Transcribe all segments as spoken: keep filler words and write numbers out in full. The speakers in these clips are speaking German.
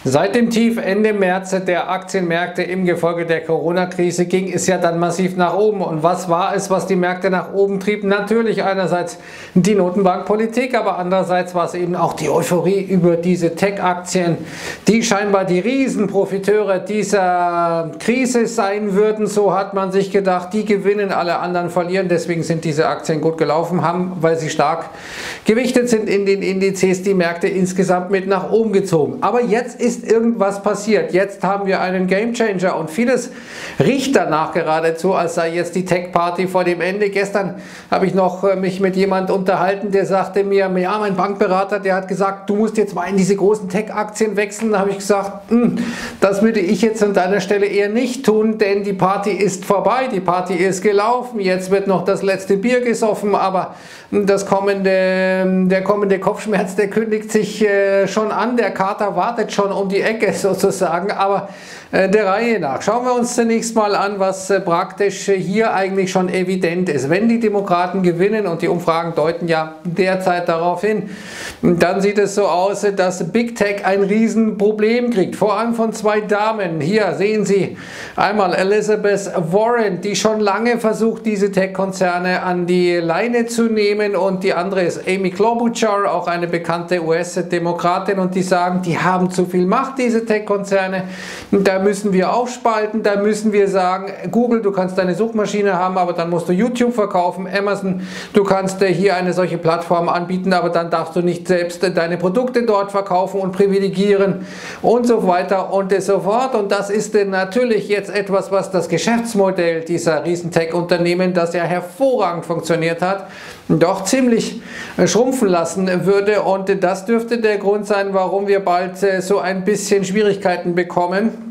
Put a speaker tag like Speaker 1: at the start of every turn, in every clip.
Speaker 1: Seit dem Tief Ende März der Aktienmärkte im Gefolge der Corona-Krise ging es ja dann massiv nach oben. Und was war es, was die Märkte nach oben trieb? Natürlich einerseits die Notenbankpolitik, aber andererseits war es eben auch die Euphorie über diese Tech-Aktien, die scheinbar die Riesenprofiteure dieser Krise sein würden. So hat man sich gedacht, die gewinnen, alle anderen verlieren. Deswegen sind diese Aktien gut gelaufen, haben, weil sie stark gewichtet sind in den Indizes, die Märkte insgesamt mit nach oben gezogen. Aber jetzt ist Ist irgendwas passiert. Jetzt haben wir einen Gamechanger und vieles riecht danach geradezu, als sei jetzt die Tech-Party vor dem Ende. Gestern habe ich noch äh, mich mit jemand unterhalten, der sagte mir, ja, mein Bankberater, der hat gesagt, du musst jetzt mal in diese großen Tech-Aktien wechseln. Da habe ich gesagt, das würde ich jetzt an deiner Stelle eher nicht tun, denn die Party ist vorbei, die Party ist gelaufen, jetzt wird noch das letzte Bier gesoffen, aber das kommende, der kommende Kopfschmerz, der kündigt sich äh, schon an, der Kater wartet schon um die Ecke sozusagen, aber äh, der Reihe nach. Schauen wir uns zunächst mal an, was äh, praktisch hier eigentlich schon evident ist. Wenn die Demokraten gewinnen, und die Umfragen deuten ja derzeit darauf hin, dann sieht es so aus, dass Big Tech ein Riesenproblem kriegt, vor allem von zwei Damen. Hier sehen Sie einmal Elizabeth Warren, die schon lange versucht, diese Tech-Konzerne an die Leine zu nehmen, und die andere ist Amy Klobuchar, auch eine bekannte U S-Demokratin, und die sagen, die haben zu viel Macht, diese Tech-Konzerne, da müssen wir aufspalten, da müssen wir sagen, Google, du kannst deine Suchmaschine haben, aber dann musst du YouTube verkaufen, Amazon, du kannst hier eine solche Plattform anbieten, aber dann darfst du nicht selbst deine Produkte dort verkaufen und privilegieren und so weiter und so fort. Und das ist natürlich jetzt etwas, was das Geschäftsmodell dieser Riesen-Tech-Unternehmen, das ja hervorragend funktioniert hat, doch ziemlich schrumpfen lassen würde, und das dürfte der Grund sein, warum wir bald so ein bisschen Schwierigkeiten bekommen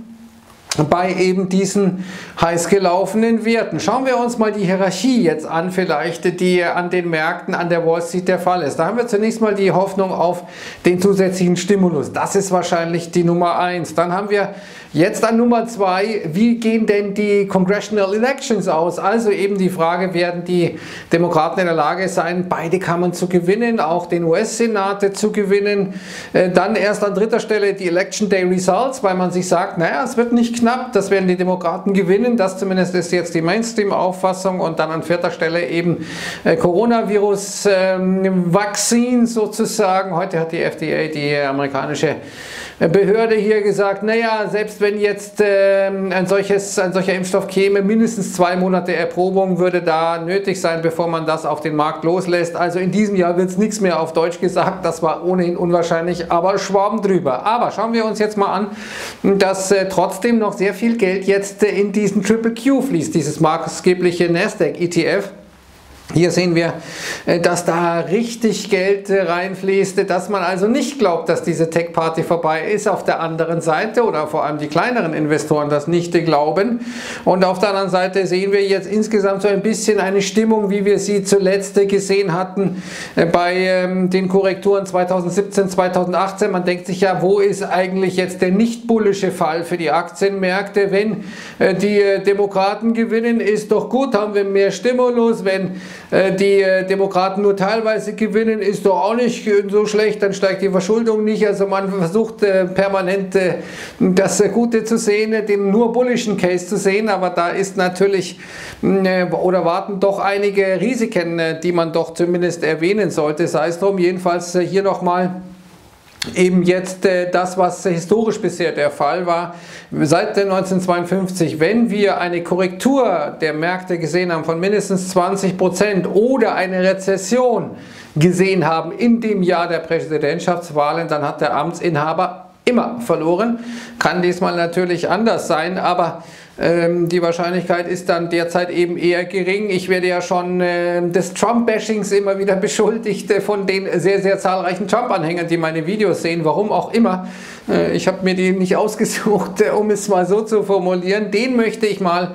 Speaker 1: bei eben diesen heiß gelaufenen Werten. Schauen wir uns mal die Hierarchie jetzt an, vielleicht, die an den Märkten an der Wall Street der Fall ist. Da haben wir zunächst mal die Hoffnung auf den zusätzlichen Stimulus. Das ist wahrscheinlich die Nummer eins. Dann haben wir jetzt an Nummer zwei, wie gehen denn die Congressional Elections aus? Also eben die Frage, werden die Demokraten in der Lage sein, beide Kammern zu gewinnen, auch den U S-Senat zu gewinnen. Dann erst an dritter Stelle die Election Day Results, weil man sich sagt, naja, es wird nicht knapp, das werden die Demokraten gewinnen, das zumindest ist jetzt die Mainstream-Auffassung. Und dann an vierter Stelle eben äh, Coronavirus-Vakzin ähm, sozusagen. Heute hat die F D A, die amerikanische Behörde, hier gesagt, naja, selbst wenn jetzt ähm, ein, solches, ein solcher Impfstoff käme, mindestens zwei Monate Erprobung würde da nötig sein, bevor man das auf den Markt loslässt. Also in diesem Jahr wird es nichts mehr auf Deutsch gesagt, das war ohnehin unwahrscheinlich, aber Schwamm drüber. Aber schauen wir uns jetzt mal an, dass äh, trotzdem noch sehr viel Geld jetzt äh, in diesen Triple Q fließt, dieses maßgebliche Nasdaq E T F. Hier sehen wir, dass da richtig Geld reinfließt, dass man also nicht glaubt, dass diese Tech-Party vorbei ist. Auf der anderen Seite, oder vor allem die kleineren Investoren das nicht glauben. Und auf der anderen Seite sehen wir jetzt insgesamt so ein bisschen eine Stimmung, wie wir sie zuletzt gesehen hatten bei den Korrekturen zweitausendsiebzehn, zweitausendachtzehn. Man denkt sich ja, wo ist eigentlich jetzt der nicht bullische Fall für die Aktienmärkte? Wenn die Demokraten gewinnen, ist doch gut, haben wir mehr Stimulus. Wenn die Demokraten nur teilweise gewinnen, ist doch auch nicht so schlecht, dann steigt die Verschuldung nicht. Also man versucht permanent das Gute zu sehen, den nur bullischen Case zu sehen, aber da ist natürlich oder warten doch einige Risiken, die man doch zumindest erwähnen sollte. Sei es drum, jedenfalls hier nochmal eben jetzt äh, das, was historisch bisher der Fall war, seit neunzehnhundertzweiundfünfzig, wenn wir eine Korrektur der Märkte gesehen haben von mindestens zwanzig Prozent oder eine Rezession gesehen haben in dem Jahr der Präsidentschaftswahlen, dann hat der Amtsinhaber immer verloren. Kann diesmal natürlich anders sein, aber ähm, die Wahrscheinlichkeit ist dann derzeit eben eher gering. Ich werde ja schon äh, des Trump-Bashings immer wieder beschuldigt äh, von den sehr, sehr zahlreichen Trump-Anhängern, die meine Videos sehen, warum auch immer. Äh, ich habe mir die nicht ausgesucht, äh, um es mal so zu formulieren. Den möchte ich mal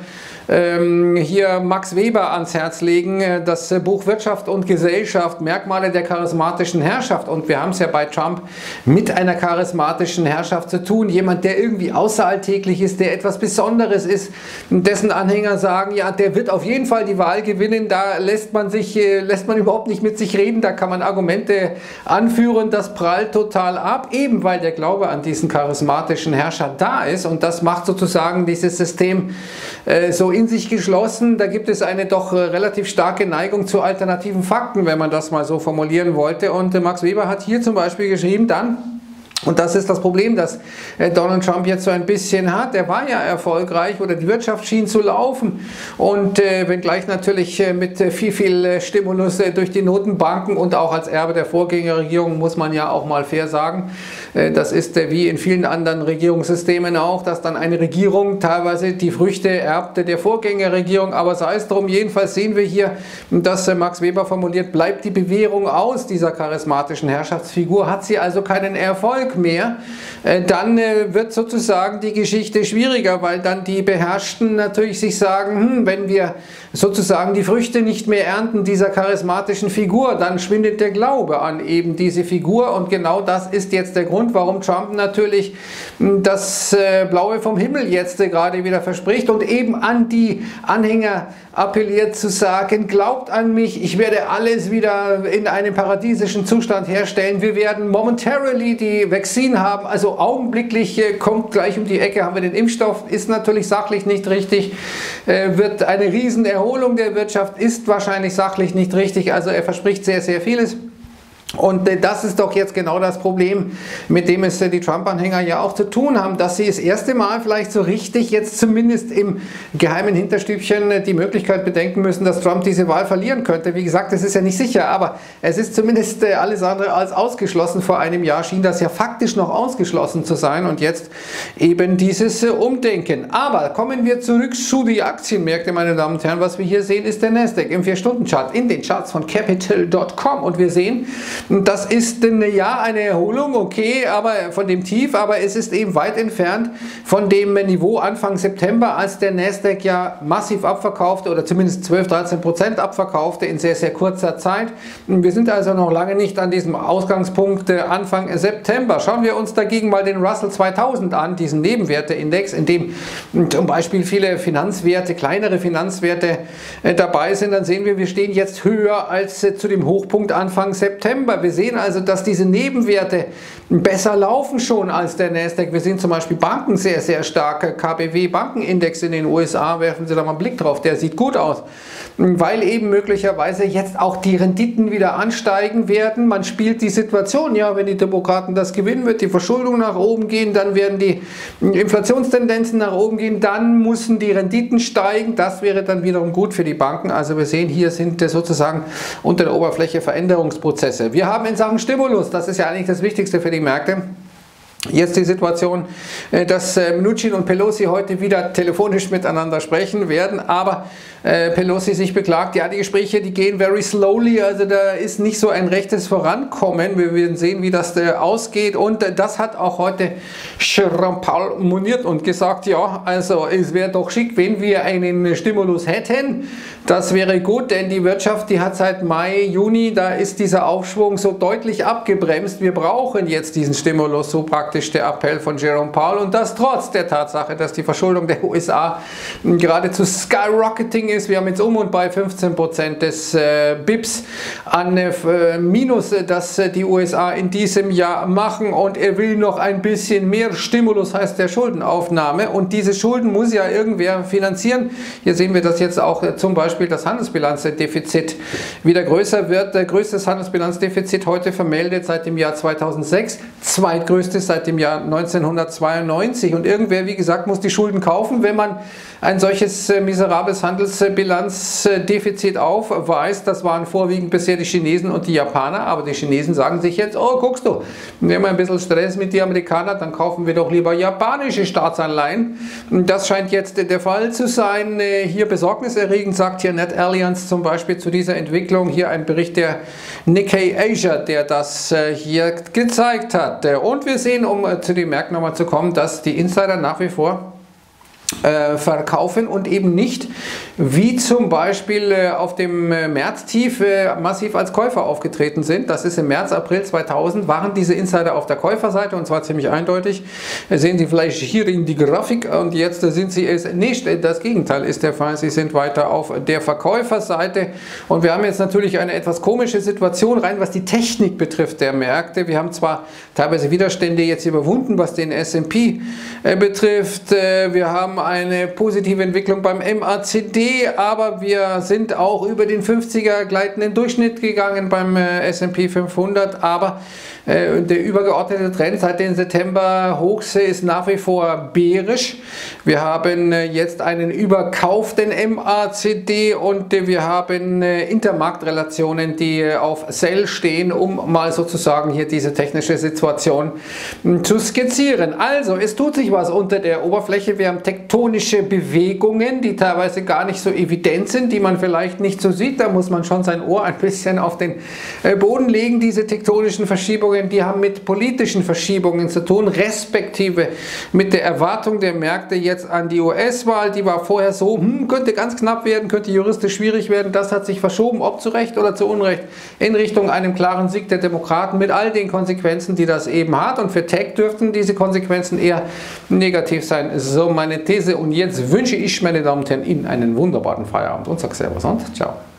Speaker 1: ähm, hier Max Weber ans Herz legen, das Buch Wirtschaft und Gesellschaft, Merkmale der charismatischen Herrschaft. Und wir haben es ja bei Trump mit einer charismatischen Herrschaft zu tun. Jemand, der irgendwie außeralltäglich ist, der etwas Besonderes ist, dessen Anhänger sagen, ja, der wird auf jeden Fall die Wahl gewinnen. Da lässt man sich, lässt man überhaupt nicht mit sich reden. Da kann man Argumente anführen. Das prallt total ab, eben weil der Glaube an diesen charismatischen Herrscher da ist. Und das macht sozusagen dieses System äh, so in sich geschlossen. Da gibt es eine doch äh, relativ starke Neigung zu alternativen Fakten, wenn man das mal so formulieren wollte. Und äh, Max Weber hat hier zum Beispiel geschrieben, dann, und das ist das Problem, das Donald Trump jetzt so ein bisschen hat. Er war ja erfolgreich oder die Wirtschaft schien zu laufen und äh, wenngleich natürlich äh, mit äh, viel, viel äh, Stimulus äh, durch die Notenbanken und auch als Erbe der Vorgängerregierung, muss man ja auch mal fair sagen. Äh, das ist äh, wie in vielen anderen Regierungssystemen auch, dass dann eine Regierung teilweise die Früchte erbte der Vorgängerregierung, aber sei es drum, jedenfalls sehen wir hier, dass äh, Max Weber formuliert, bleibt die Bewährung aus dieser charismatischen Herrschaftsfigur, hat sie also keinen Erfolg mehr, dann wird sozusagen die Geschichte schwieriger, weil dann die Beherrschten natürlich sich sagen, hm, wenn wir sozusagen die Früchte nicht mehr ernten dieser charismatischen Figur, dann schwindet der Glaube an eben diese Figur und genau das ist jetzt der Grund, warum Trump natürlich das Blaue vom Himmel jetzt gerade wieder verspricht und eben an die Anhänger appelliert zu sagen, glaubt an mich, ich werde alles wieder in einem paradiesischen Zustand herstellen, wir werden momentarily die Vaccine haben, also augenblicklich äh, kommt gleich um die Ecke, haben wir den Impfstoff, ist natürlich sachlich nicht richtig, äh, wird eine Riesenerholung der Wirtschaft, ist wahrscheinlich sachlich nicht richtig, also er verspricht sehr, sehr vieles. Und das ist doch jetzt genau das Problem, mit dem es die Trump-Anhänger ja auch zu tun haben, dass sie das erste Mal vielleicht so richtig jetzt zumindest im geheimen Hinterstübchen die Möglichkeit bedenken müssen, dass Trump diese Wahl verlieren könnte. Wie gesagt, das ist ja nicht sicher, aber es ist zumindest alles andere als ausgeschlossen. Vor einem Jahr schien das ja faktisch noch ausgeschlossen zu sein und jetzt eben dieses Umdenken. Aber kommen wir zurück zu den Aktienmärkten, meine Damen und Herren. Was wir hier sehen, ist der Nasdaq im vier Stunden Chart in den Charts von Capital Punkt com und wir sehen, das ist ja eine Erholung, okay, aber von dem Tief, aber es ist eben weit entfernt von dem Niveau Anfang September, als der Nasdaq ja massiv abverkaufte oder zumindest zwölf, dreizehn Prozent abverkaufte in sehr, sehr kurzer Zeit. Wir sind also noch lange nicht an diesem Ausgangspunkt Anfang September. Schauen wir uns dagegen mal den Russell zweitausend an, diesen Nebenwerteindex, in dem zum Beispiel viele Finanzwerte, kleinere Finanzwerte dabei sind, dann sehen wir, wir stehen jetzt höher als zu dem Hochpunkt Anfang September. Wir sehen also, dass diese Nebenwerte besser laufen schon als der Nasdaq. Wir sehen zum Beispiel Banken sehr, sehr stark. K B W-Bankenindex in den U S A, werfen Sie da mal einen Blick drauf, der sieht gut aus. Weil eben möglicherweise jetzt auch die Renditen wieder ansteigen werden. Man spielt die Situation, ja, wenn die Demokraten das gewinnen, wird die Verschuldung nach oben gehen, dann werden die Inflationstendenzen nach oben gehen, dann müssen die Renditen steigen. Das wäre dann wiederum gut für die Banken. Also wir sehen, hier sind sozusagen unter der Oberfläche Veränderungsprozesse. Wir haben in Sachen Stimulus, das ist ja eigentlich das Wichtigste für die Märkte, jetzt die Situation, dass Mnuchin und Pelosi heute wieder telefonisch miteinander sprechen werden, aber Pelosi sich beklagt, ja, die Gespräche, die gehen very slowly, also da ist nicht so ein rechtes Vorankommen. Wir werden sehen, wie das ausgeht und das hat auch heute Jerome Powell moniert und gesagt, ja, also es wäre doch schick, wenn wir einen Stimulus hätten. Das wäre gut, denn die Wirtschaft, die hat seit Mai, Juni, da ist dieser Aufschwung so deutlich abgebremst. Wir brauchen jetzt diesen Stimulus, so praktisch der Appell von Jerome Powell und das trotz der Tatsache, dass die Verschuldung der U S A geradezu skyrocketing ist. Wir haben jetzt um und bei fünfzehn Prozent des äh, B I P S an äh, Minus, das äh, die U S A in diesem Jahr machen und er will noch ein bisschen mehr Stimulus, heißt der Schuldenaufnahme und diese Schulden muss ja irgendwer finanzieren. Hier sehen wir, dass jetzt auch äh, zum Beispiel das Handelsbilanzdefizit wieder größer wird. Der größtes Handelsbilanzdefizit heute vermeldet seit dem Jahr zweitausendsechs, zweitgrößtes seit dem Jahr neunzehnhundertzweiundneunzig und irgendwer, wie gesagt, muss die Schulden kaufen, wenn man ein solches äh, miserables Handelsbilanzdefizit aufweist. Das waren vorwiegend bisher die Chinesen und die Japaner, aber die Chinesen sagen sich jetzt, oh, guckst du, wir haben ein bisschen Stress mit den Amerikanern, dann kaufen wir doch lieber japanische Staatsanleihen. Das scheint jetzt der Fall zu sein. Hier besorgniserregend, sagt hier NetAlliance zum Beispiel zu dieser Entwicklung. Hier ein Bericht der Nikkei Asia, der das hier gezeigt hat. Und wir sehen, um zu den Märkten nochmal zu kommen, dass die Insider nach wie vor äh, verkaufen und eben nicht wie zum Beispiel äh, auf dem äh, Märztief äh, massiv als Käufer aufgetreten sind. Das ist im März, April zweitausend, waren diese Insider auf der Käuferseite und zwar ziemlich eindeutig. Äh, sehen Sie vielleicht hier in die Grafik und jetzt äh, sind Sie es nicht. Das Gegenteil ist der Fall. Sie sind weiter auf der Verkäuferseite und wir haben jetzt natürlich eine etwas komische Situation rein, was die Technik betrifft der Märkte. Wir haben zwar teilweise Widerstände jetzt überwunden, was den S und P äh, betrifft. Äh, wir haben eine positive Entwicklung beim M A C D, aber wir sind auch über den fünfziger gleitenden Durchschnitt gegangen beim äh, S und P fünfhundert, aber äh, der übergeordnete Trend seit den September Hochs ist nach wie vor bärisch. Wir haben äh, jetzt einen überkauften M A C D und äh, wir haben äh, Intermarktrelationen, die äh, auf Sell stehen, um mal sozusagen hier diese technische Situation mh, zu skizzieren. Also, es tut sich was unter der Oberfläche. Wir haben tektonische Bewegungen, die teilweise gar nicht so evident sind, die man vielleicht nicht so sieht. Da muss man schon sein Ohr ein bisschen auf den äh, Boden legen. Diese tektonischen Verschiebungen, die haben mit politischen Verschiebungen zu tun, respektive mit der Erwartung der Märkte jetzt an die U S-Wahl. Die war vorher so, hm, könnte ganz knapp werden, könnte juristisch schwierig werden. Das hat sich verschoben, ob zu Recht oder zu Unrecht, in Richtung einem klaren Sieg der Demokraten mit all den Konsequenzen, die das eben hat. Und für Tech dürften diese Konsequenzen eher negativ sein. So meine These. Und jetzt wünsche ich, meine Damen und Herren, Ihnen einen wunderbaren Feierabend und sage Servus und ciao.